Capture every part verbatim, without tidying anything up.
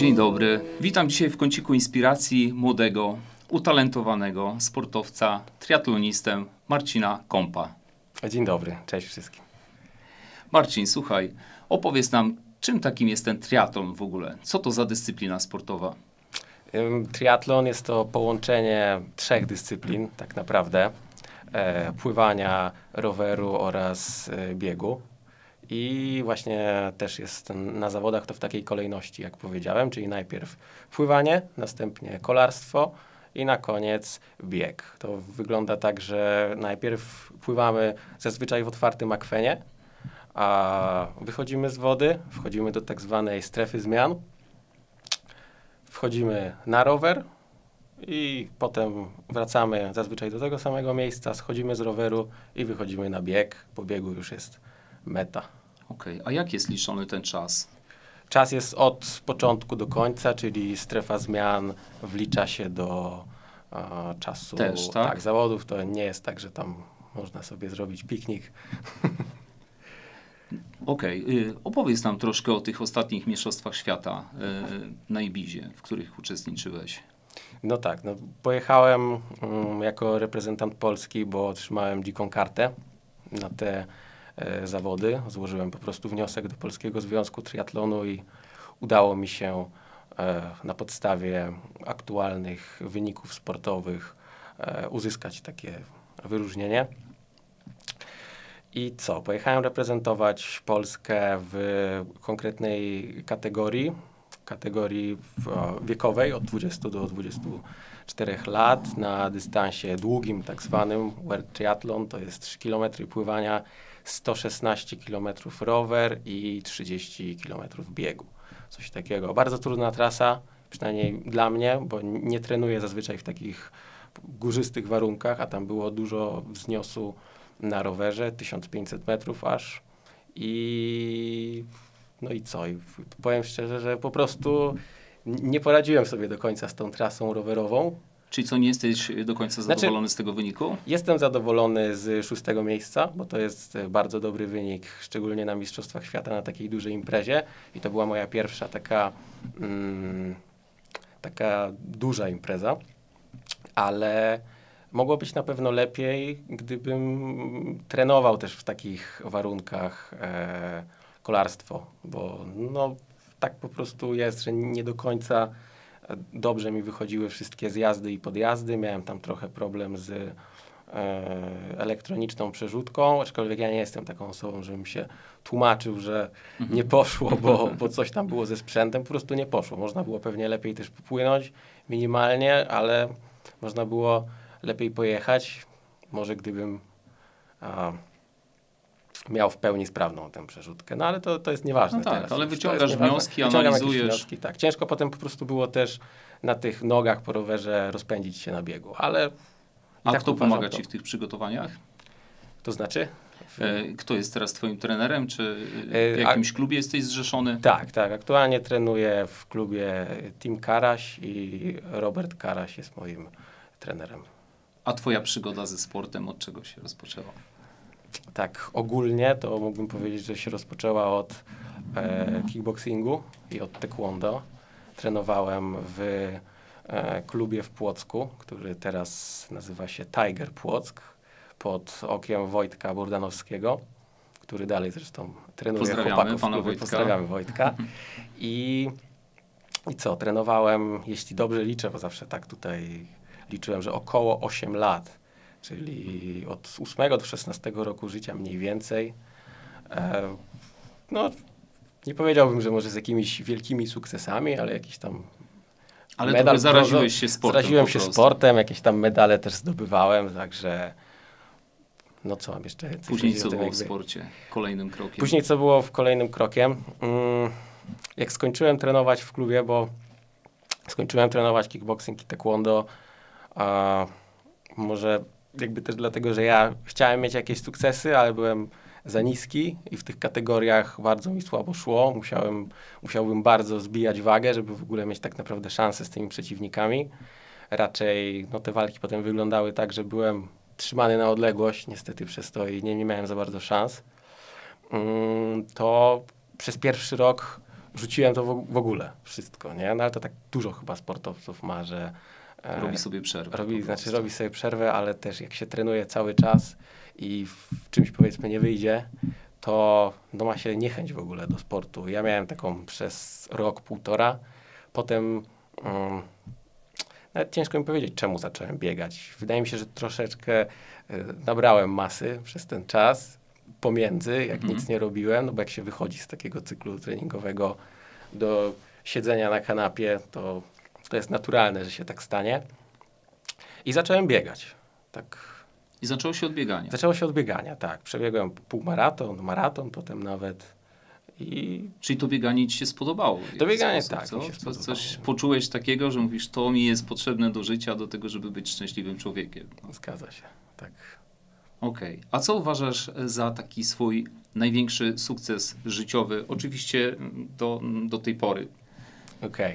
Dzień dobry. Witam dzisiaj w kąciku inspiracji młodego, utalentowanego sportowca, triatlonistę Marcina Kompa. Dzień dobry, cześć wszystkim. Marcin, słuchaj, opowiedz nam, czym takim jest ten triatlon w ogóle? Co to za dyscyplina sportowa? Triatlon jest to połączenie trzech dyscyplin tak naprawdę. E, pływania, roweru oraz e, biegu. I właśnie też jest na zawodach to w takiej kolejności, jak powiedziałem, czyli najpierw pływanie, następnie kolarstwo i na koniec bieg. To wygląda tak, że najpierw pływamy zazwyczaj w otwartym akwenie, a wychodzimy z wody, wchodzimy do tak zwanej strefy zmian, wchodzimy na rower i potem wracamy zazwyczaj do tego samego miejsca, schodzimy z roweru i wychodzimy na bieg. Po biegu już jest meta. Okej, okay. A jak jest liczony ten czas? Czas jest od początku do końca, czyli strefa zmian wlicza się do a, czasu Też, tak? tak, zawodów. To nie jest tak, że tam można sobie zrobić piknik. Okej, okay. Opowiedz nam troszkę o tych ostatnich mistrzostwach świata y, na Ibizie, w których uczestniczyłeś. No tak, no, pojechałem um, jako reprezentant Polski, bo otrzymałem dziką kartę na te e, zawody. Złożyłem po prostu wniosek do Polskiego Związku Triatlonu i udało mi się e, na podstawie aktualnych wyników sportowych e, uzyskać takie wyróżnienie. I co? Pojechałem reprezentować Polskę w konkretnej kategorii, kategorii wiekowej od dwudziestu do dwudziestu czterech lat na dystansie długim, tak zwanym World Triathlon, to jest trzy kilometry pływania, sto szesnaście kilometrów rower i trzydzieści kilometrów biegu. Coś takiego. Bardzo trudna trasa, przynajmniej dla mnie, bo nie trenuję zazwyczaj w takich górzystych warunkach, a tam było dużo wzniosu na rowerze, tysiąc pięćset metrów aż. I no i co? I powiem szczerze, że po prostu nie poradziłem sobie do końca z tą trasą rowerową. Czyli co, nie jesteś do końca zadowolony znaczy, z tego wyniku? Jestem zadowolony z szóstego miejsca, bo to jest bardzo dobry wynik, szczególnie na Mistrzostwach Świata, na takiej dużej imprezie. I to była moja pierwsza taka, mm, taka duża impreza, ale mogło być na pewno lepiej, gdybym trenował też w takich warunkach e, kolarstwo, bo no tak po prostu jest, że nie do końca dobrze mi wychodziły wszystkie zjazdy i podjazdy. Miałem tam trochę problem z e, elektroniczną przerzutką, aczkolwiek ja nie jestem taką osobą, żebym się tłumaczył, że nie poszło, bo, bo coś tam było ze sprzętem. Po prostu nie poszło. Można było pewnie lepiej też popłynąć minimalnie, ale można było lepiej pojechać. Może gdybym a, miał w pełni sprawną tę przerzutkę. No ale to, to jest nieważne no tak, teraz. ale już. wyciągasz wnioski, analizujesz. Wnioski, tak. Ciężko potem po prostu było też na tych nogach po rowerze rozpędzić się na biegu, ale A tak kto pomaga to. ci w tych przygotowaniach? To znaczy? W... E, kto jest teraz twoim trenerem? Czy w jakimś klubie jesteś zrzeszony? Tak, tak. Aktualnie trenuję w klubie Team Karaś i Robert Karaś jest moim trenerem. A twoja przygoda ze sportem od czego się rozpoczęła? Tak, ogólnie to mógłbym powiedzieć, że się rozpoczęła od e, kickboxingu i od taekwondo. Trenowałem w e, klubie w Płocku, który teraz nazywa się Tiger Płock, pod okiem Wojtka Burdanowskiego, który dalej zresztą trenuje Pozdrawiamy chłopaków pana w klubie. Wojtka. Pozdrawiamy Wojtka. I, I co, trenowałem, jeśli dobrze liczę, bo zawsze tak tutaj liczyłem, że około osiem lat. Czyli od ósmego do szesnastego roku życia mniej więcej. E, no, nie powiedziałbym, że może z jakimiś wielkimi sukcesami, ale jakiś tam ale medal. zaraziłeś się sportem. Zaraziłem się sportem, jakieś tam medale też zdobywałem, także no co mam jeszcze? Później co było w sporcie? Kolejnym krokiem? Później co było w kolejnym krokiem? Mm, jak skończyłem trenować w klubie, bo skończyłem trenować kickboxing i taekwondo, a może jakby też dlatego, że ja chciałem mieć jakieś sukcesy, ale byłem za niski i w tych kategoriach bardzo mi słabo szło. Musiałem, musiałbym bardzo zbijać wagę, żeby w ogóle mieć tak naprawdę szansę z tymi przeciwnikami. Raczej no, te walki potem wyglądały tak, że byłem trzymany na odległość, niestety przez to i nie, nie miałem za bardzo szans. Mm, to przez pierwszy rok rzuciłem to w, w ogóle, wszystko, nie? No ale to tak dużo chyba sportowców ma, że e, Robi sobie przerwę. robi, znaczy robi sobie przerwę, ale też jak się trenuje cały czas i w czymś powiedzmy nie wyjdzie, to no, ma się niechęć w ogóle do sportu. Ja miałem taką przez rok, półtora, potem um, nawet ciężko mi powiedzieć, czemu zacząłem biegać. Wydaje mi się, że troszeczkę y, nabrałem masy przez ten czas pomiędzy, jak Mhm. nic nie robiłem, no bo jak się wychodzi z takiego cyklu treningowego do siedzenia na kanapie, to, to jest naturalne, że się tak stanie. I zacząłem biegać. Tak. I zaczęło się od biegania. Zaczęło się od biegania, tak. Przebiegłem półmaraton, maraton, potem nawet i Czyli to bieganie ci się spodobało? w To jakiś bieganie sposób, tak, co? mi się Co- spodobało. Coś poczułeś takiego, że mówisz, to mi jest potrzebne do życia, do tego, żeby być szczęśliwym człowiekiem. zgadza się, tak. Okej. A co uważasz za taki swój największy sukces życiowy? Oczywiście mm, do, do tej pory. Okej.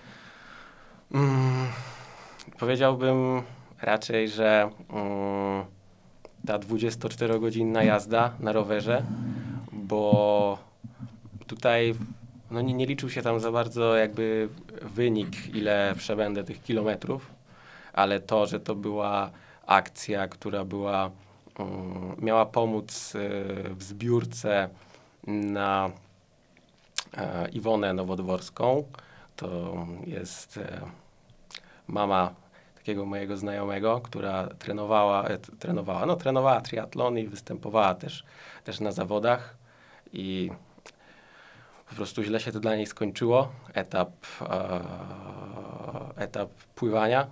Mm, powiedziałbym raczej, że mm, ta dwudziestoczterogodzinna jazda na rowerze, bo tutaj no nie, nie liczył się tam za bardzo jakby wynik, ile przebędę tych kilometrów, ale to, że to była akcja, która była, mm, miała pomóc y, w zbiórce na e, Iwonę Nowodworską. To jest e, mama takiego mojego znajomego, która trenowała, e, t- trenowała, no trenowała triatlon i występowała też, też na zawodach i po prostu źle się to dla niej skończyło. Etap, e, etap pływania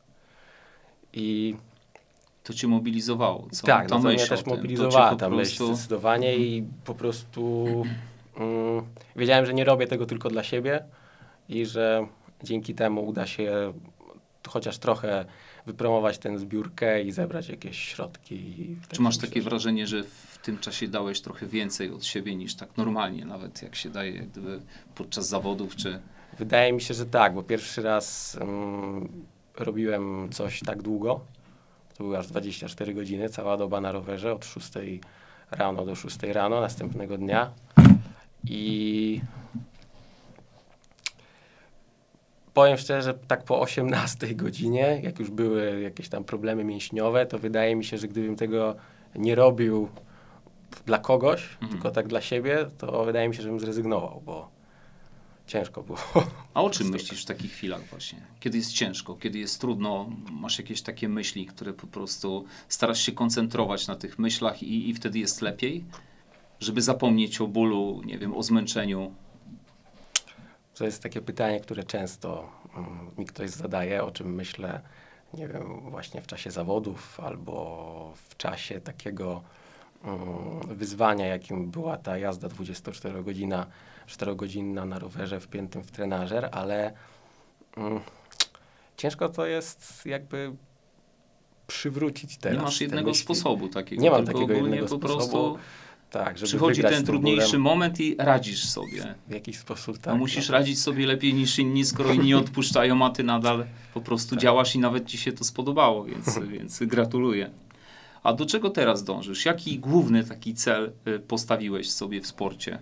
i To cię mobilizowało, co? tak, Ta no to mnie myśl o też tym, to cię mobilizowała po ta myśl prostu- zdecydowanie i po prostu mm, wiedziałem, że nie robię tego tylko dla siebie i że dzięki temu uda się chociaż trochę wypromować tę zbiórkę i zebrać jakieś środki. I Czy masz myślę, takie że- wrażenie, że w tym czasie dałeś trochę więcej od siebie niż tak normalnie, nawet jak się daje jak gdyby podczas zawodów, czy... Wydaje mi się, że tak, bo pierwszy raz mm, robiłem coś tak długo. To były aż dwadzieścia cztery godziny, cała doba na rowerze od szóstej rano do szóstej rano następnego dnia. I powiem szczerze, że tak po osiemnastej godzinie, jak już były jakieś tam problemy mięśniowe, to wydaje mi się, że gdybym tego nie robił dla kogoś, Mhm. tylko tak dla siebie, to wydaje mi się, że bym zrezygnował, bo ciężko było. A o czym myślisz w takich chwilach właśnie? Kiedy jest ciężko, kiedy jest trudno, masz jakieś takie myśli, które po prostu starasz się koncentrować na tych myślach i, i wtedy jest lepiej? Żeby zapomnieć o bólu, nie wiem, o zmęczeniu. To jest takie pytanie, które często mm, mi ktoś zadaje, o czym myślę, nie wiem, właśnie w czasie zawodów albo w czasie takiego mm, wyzwania, jakim była ta jazda dwudziestoczterogodzinna, czterogodzinna na rowerze wpiętym w trenażer, ale mm, ciężko to jest jakby przywrócić teraz. Nie masz te jednego myśli. sposobu takiego, Nie mam tylko takiego ogólnie jednego po sposobu, prostu Tak, żeby przychodzi wygrać ten z tym trudniejszy bólem. moment i radzisz sobie. W jakiś sposób tak. No musisz no. radzić sobie lepiej niż inni, skoro inni odpuszczają, a ty nadal po prostu Tak. działasz i nawet ci się to spodobało, więc, więc gratuluję. A do czego teraz dążysz? Jaki główny taki cel y, postawiłeś sobie w sporcie?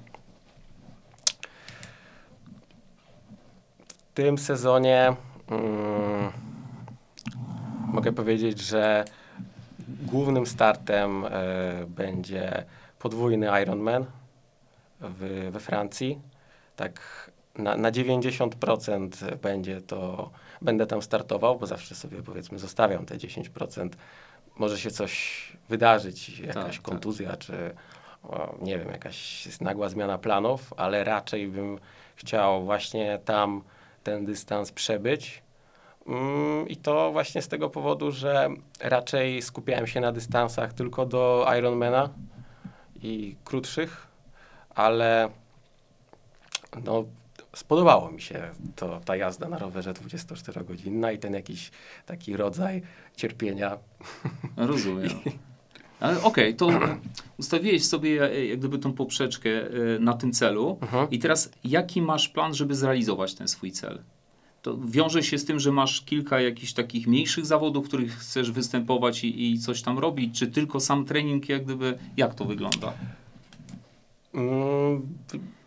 W tym sezonie mm, mogę powiedzieć, że głównym startem e, będzie podwójny Ironman w, we Francji. Tak na, na dziewięćdziesiąt procent będzie to, będę tam startował, bo zawsze sobie powiedzmy zostawiam te dziesięć procent. Może się coś wydarzyć, jakaś tak. kontuzja, czy o, nie wiem, jakaś nagła zmiana planów, ale raczej bym chciał właśnie tam ten dystans przebyć. Mm, I to właśnie z tego powodu, że raczej skupiałem się na dystansach tylko do Ironmana i krótszych, ale no, spodobało mi się to, ta jazda na rowerze dwudziestoczterogodzinna i ten jakiś taki rodzaj cierpienia. Rozumiem. Ale okej, to ustawiłeś sobie e, jak gdyby tą poprzeczkę e, na tym celu Mhm. i teraz jaki masz plan, żeby zrealizować ten swój cel? To wiąże się z tym, że masz kilka jakichś takich mniejszych zawodów, w których chcesz występować i, i coś tam robić, czy tylko sam trening, jak gdyby, jak to wygląda? Mm,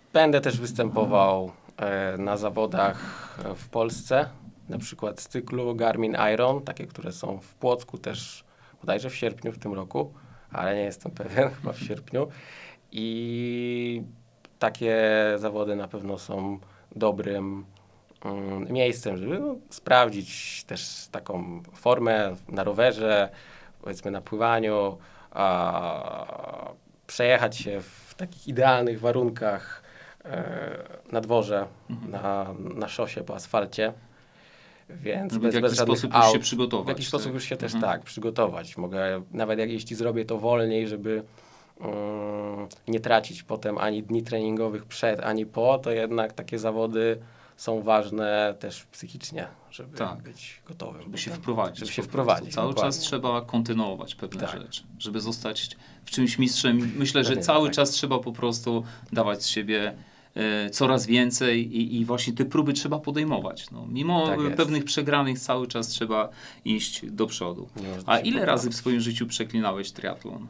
Będę też występował e, na zawodach w Polsce, na przykład z cyklu Garmin Iron, takie, które są w Płocku też bodajże w sierpniu w tym roku, ale nie jestem pewien, chyba w sierpniu. I takie zawody na pewno są dobrym mm, miejscem, żeby no, sprawdzić też taką formę na rowerze, powiedzmy na pływaniu, a przejechać się w takich idealnych warunkach e, na dworze, mhm. na, na szosie, po asfalcie. Więc Żeby bez, w jakiś bez żadnych sposób aut, już się przygotować. w jakiś tak? sposób już się też mhm. tak przygotować. Mogę, nawet jak jeśli zrobię to wolniej, żeby um, nie tracić potem ani dni treningowych przed, ani po, to jednak takie zawody są ważne też psychicznie, żeby tak. być gotowym. Żeby się wprowadzić. Żeby się wprowadzić. Cały dokładnie. czas trzeba kontynuować pewne tak. rzeczy. Żeby zostać w czymś mistrzem. Myślę, że cały tak. czas trzeba po prostu dawać z siebie e, coraz więcej i, i właśnie te próby trzeba podejmować. No, mimo Tak jest. pewnych przegranych cały czas trzeba iść do przodu. A ile razy w swoim życiu przeklinałeś triatlon?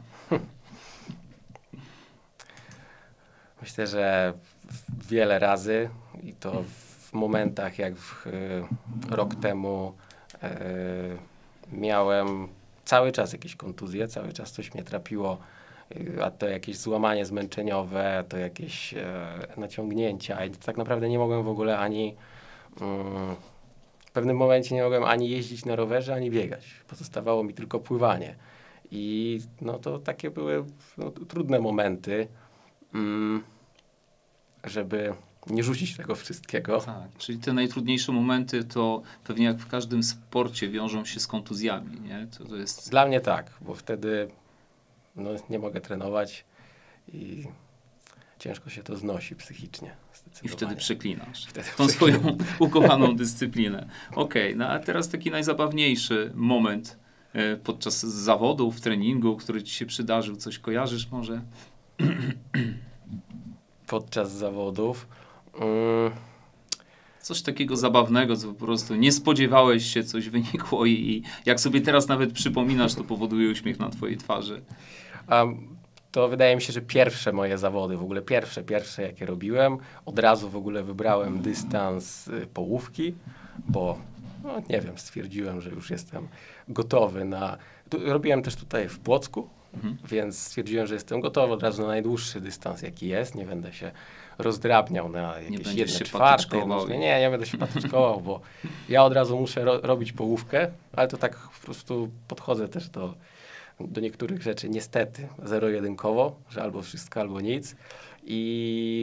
Myślę, że wiele razy i to w momentach jak w, y, rok temu y, miałem cały czas jakieś kontuzje, cały czas coś mnie trapiło, y, a to jakieś złamanie zmęczeniowe, to jakieś y, naciągnięcia i tak naprawdę nie mogłem w ogóle ani y, w pewnym momencie nie mogłem ani jeździć na rowerze, ani biegać. Pozostawało mi tylko pływanie. I no to takie były no, trudne momenty. Mm, żeby nie rzucić tego wszystkiego. Tak, czyli te najtrudniejsze momenty to pewnie jak w każdym sporcie wiążą się z kontuzjami, nie? To, to jest... Dla mnie tak, bo wtedy no, nie mogę trenować i ciężko się to znosi psychicznie. I wtedy przeklinasz wtedy tą przeklinam. swoją ukochaną dyscyplinę. Okej, okay, no a teraz taki najzabawniejszy moment e, podczas zawodów, treningu, który ci się przydarzył. Coś kojarzysz może? Podczas zawodów. Mm. Coś takiego zabawnego, co po prostu nie spodziewałeś się, coś wynikło i, i jak sobie teraz nawet przypominasz, to powoduje uśmiech na twojej twarzy. Um, to wydaje mi się, że pierwsze moje zawody, w ogóle pierwsze, pierwsze jakie robiłem, od razu w ogóle wybrałem dystans y, połówki, bo no, nie wiem, stwierdziłem, że już jestem gotowy na... Tu, robiłem też tutaj w Płocku, Mhm. Więc stwierdziłem, że jestem gotowy od razu na najdłuższy dystans, jaki jest. Nie będę się rozdrabniał na jakieś jedne czwarte. Nie, nie, nie będę się patyczkował, bo ja od razu muszę ro robić połówkę, ale to tak po prostu podchodzę też do, do niektórych rzeczy niestety zero-jedynkowo, że albo wszystko, albo nic. I,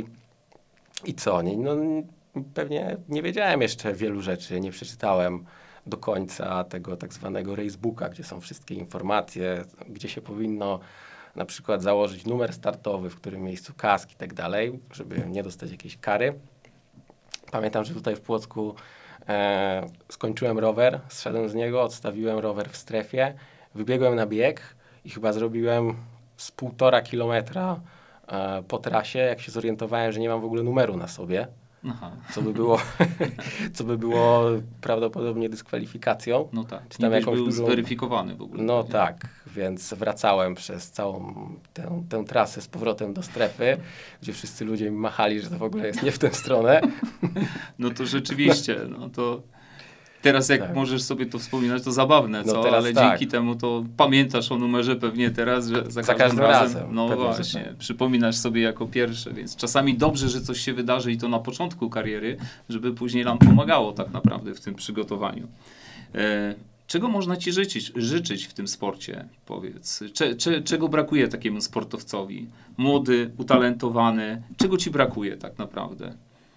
i co? Nie, no, pewnie nie wiedziałem jeszcze wielu rzeczy, nie przeczytałem do końca tego tak zwanego racebooka, gdzie są wszystkie informacje, gdzie się powinno na przykład założyć numer startowy, w którym miejscu kask i tak dalej, żeby nie dostać jakiejś kary. Pamiętam, że tutaj w Płocku e, skończyłem rower, zszedłem z niego, odstawiłem rower w strefie, wybiegłem na bieg i chyba zrobiłem z półtora kilometra e, po trasie, jak się zorientowałem, że nie mam w ogóle numeru na sobie. Aha. Co by było, co by było prawdopodobnie dyskwalifikacją. No tak, czy tam jakąś był dużą... zweryfikowany w ogóle. No nie? Tak, więc wracałem przez całą tę, tę trasę z powrotem do strefy, gdzie wszyscy ludzie mi machali, że to w ogóle jest nie w tę stronę. No to rzeczywiście, no to teraz jak tak. możesz sobie to wspominać, to zabawne, co? No ale tak. dzięki temu to pamiętasz o numerze pewnie teraz, że za, za każdym, każdym razem, razem. No pewnie, właśnie, tak. przypominasz sobie jako pierwsze, więc czasami dobrze, że coś się wydarzy i to na początku kariery, żeby później nam pomagało tak naprawdę w tym przygotowaniu. E, czego można ci życzyć, życzyć w tym sporcie, powiedz? Cze, cze, czego brakuje takiemu sportowcowi? Młody, utalentowany, czego ci brakuje tak naprawdę?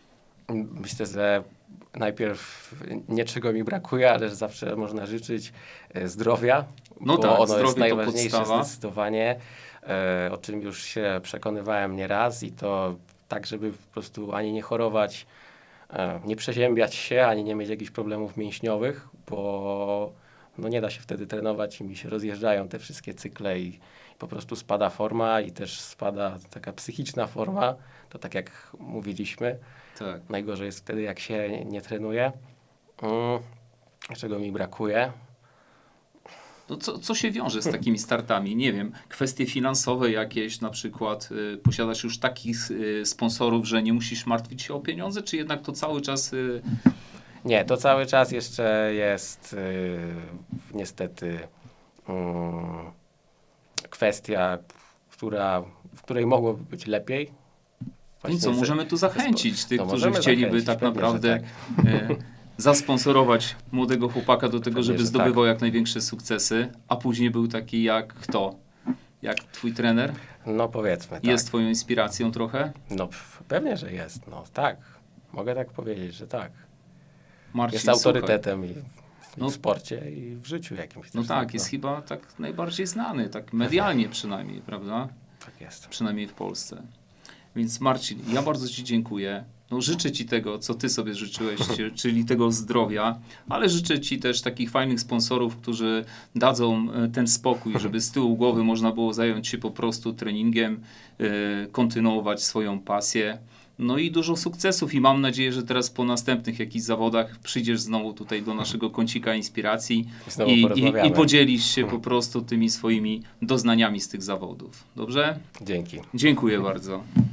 Myślę, że najpierw niczego mi brakuje, ale zawsze można życzyć e, zdrowia, no bo tak, ono zdrowie jest najważniejsze to podstawa. Zdecydowanie, e, o czym już się przekonywałem nieraz i to tak, żeby po prostu ani nie chorować, e, nie przeziębiać się, ani nie mieć jakichś problemów mięśniowych, bo no nie da się wtedy trenować i mi się rozjeżdżają te wszystkie cykle i, i po prostu spada forma i też spada taka psychiczna forma, to tak jak mówiliśmy. Tak. Najgorzej jest wtedy, jak się nie, nie trenuje. Mm, czego mi brakuje? No co, co się wiąże z takimi startami? Nie wiem, kwestie finansowe jakieś, na przykład y, posiadasz już takich y, sponsorów, że nie musisz martwić się o pieniądze, czy jednak to cały czas... Y... Nie, to cały czas jeszcze jest y, niestety y, kwestia, która, w której mogłoby być lepiej. Właśnie I co, możemy tu zachęcić tych, no, którzy chcieliby tak naprawdę tak. y, zasponsorować młodego chłopaka do tego, pewnie, żeby zdobywał tak. jak największe sukcesy, a później był taki jak kto? Jak twój trener? No powiedzmy, tak. Jest twoją inspiracją trochę? No pewnie, że jest. No tak. Mogę tak powiedzieć, że tak. Marcin, jest autorytetem i, i no, w sporcie i w życiu jakimś. No tak, tak, jest no. chyba tak najbardziej znany, tak medialnie przynajmniej, prawda? Tak jest. Przynajmniej w Polsce. Więc Marcin, ja bardzo ci dziękuję. No, życzę ci tego, co ty sobie życzyłeś, czyli tego zdrowia, ale życzę ci też takich fajnych sponsorów, którzy dadzą ten spokój, żeby z tyłu głowy można było zająć się po prostu treningiem, kontynuować swoją pasję. No i dużo sukcesów i mam nadzieję, że teraz po następnych jakichś zawodach przyjdziesz znowu tutaj do naszego kącika inspiracji i, i, i podzielisz się po prostu tymi swoimi doznaniami z tych zawodów. Dobrze? Dzięki. Dziękuję bardzo.